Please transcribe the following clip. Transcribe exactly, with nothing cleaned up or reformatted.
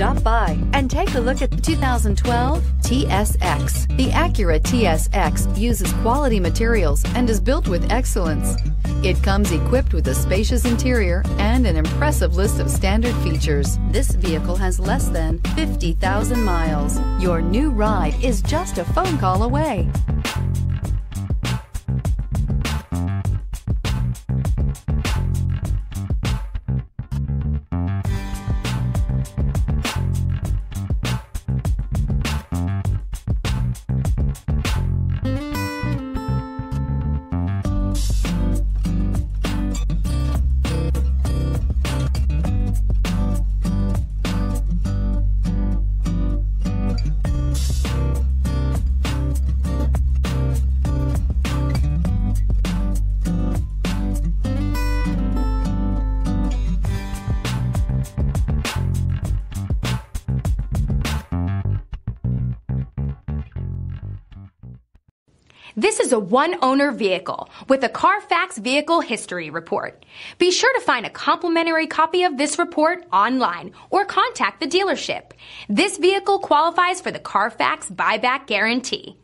Stop by and take a look at the two thousand twelve T S X. The Acura T S X uses quality materials and is built with excellence. It comes equipped with a spacious interior and an impressive list of standard features. This vehicle has less than fifty thousand miles. Your new ride is just a phone call away. This is a one-owner vehicle with a Carfax Vehicle History Report. Be sure to find a complimentary copy of this report online or contact the dealership. This vehicle qualifies for the Carfax Buyback Guarantee.